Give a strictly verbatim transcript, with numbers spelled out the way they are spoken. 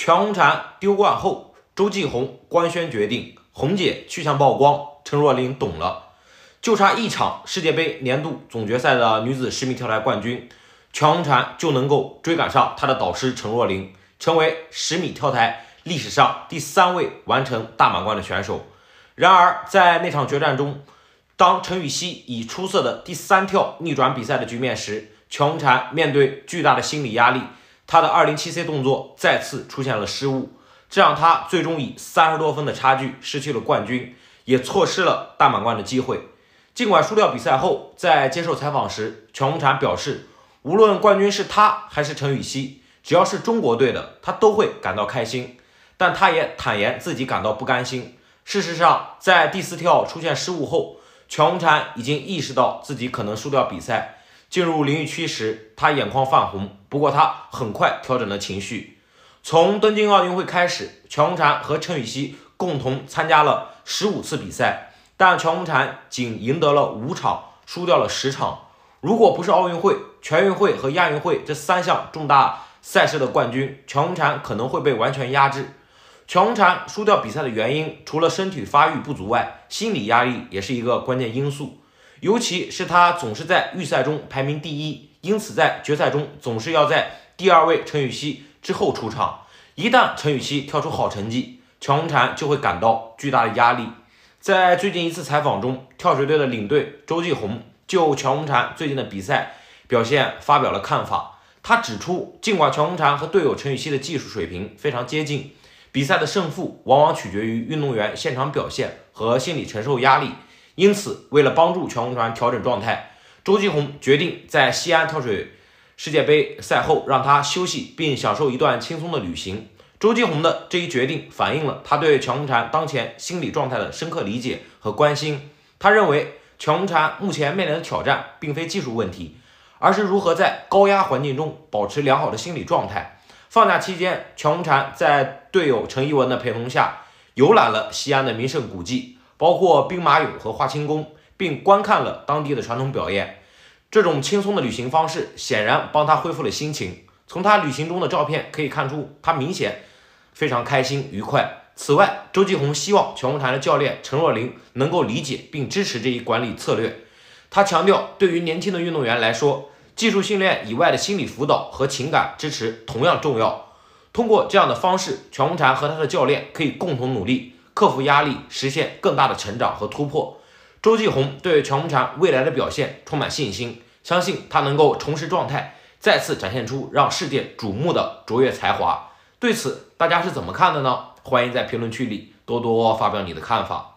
全红婵丢冠后，周继红官宣决定，红姐去向曝光，陈若琳懂了。就差一场世界杯年度总决赛的女子十米跳台冠军，全红婵就能够追赶上她的导师陈若琳，成为十米跳台历史上第三位完成大满贯的选手。然而，在那场决战中，当陈芋汐以出色的第三跳逆转比赛的局面时，全红婵面对巨大的心理压力，她的 二零七 C 动作再次出现了失误，这让她最终以三十多分的差距失去了冠军，也错失了大满贯的机会。尽管输掉比赛后，在接受采访时，全红婵表示，无论冠军是她还是陈芋汐，只要是中国队的，她都会感到开心。但她也坦言自己感到不甘心。事实上，在第四跳出现失误后，全红婵已经意识到自己可能输掉比赛。进入淋浴区时，她眼眶泛红，不过她很快调整了情绪。从东京奥运会开始，全红婵和陈芋汐共同参加了十五次比赛，但全红婵仅赢得了五场，输掉了十场。如果不是奥运会、全运会和亚运会这三项重大赛事的冠军，全红婵可能会被完全压制。全红婵输掉比赛的原因，除了身体发育不足外，心理压力也是一个关键因素。尤其是她总是在预赛中排名第一，因此在决赛中总是要在第二位陈芋汐之后出场。一旦陈芋汐跳出好成绩，全红婵就会感到巨大的压力。在最近一次采访中，跳水队的领队周继红就全红婵最近的比赛表现发表了看法。他指出，尽管全红婵和队友陈芋汐的技术水平非常接近，比赛的胜负往往取决于运动员现场表现和心理承受压力。因此，为了帮助全红婵调整状态，周继红决定在西安跳水世界杯赛后让她休息，并享受一段轻松的旅行。周继红的这一决定反映了他对全红婵当前心理状态的深刻理解和关心。他认为全红婵目前面临的挑战并非技术问题，而是如何在高压环境中保持良好的心理状态。放假期间，全红婵在队友陈怡文的陪同下，游览了西安的名胜古迹，包括兵马俑和华清宫，并观看了当地的传统表演。这种轻松的旅行方式显然帮他恢复了心情。从他旅行中的照片可以看出，他明显非常开心愉快。此外，周继红希望全红婵的教练陈若琳能够理解并支持这一管理策略。他强调，对于年轻的运动员来说，技术训练以外的心理辅导和情感支持同样重要。通过这样的方式，全红婵和他的教练可以共同努力，克服压力，实现更大的成长和突破。周继红对全红婵未来的表现充满信心，相信他能够重拾状态，再次展现出让世界瞩目的卓越才华。对此，大家是怎么看的呢？欢迎在评论区里多多发表你的看法。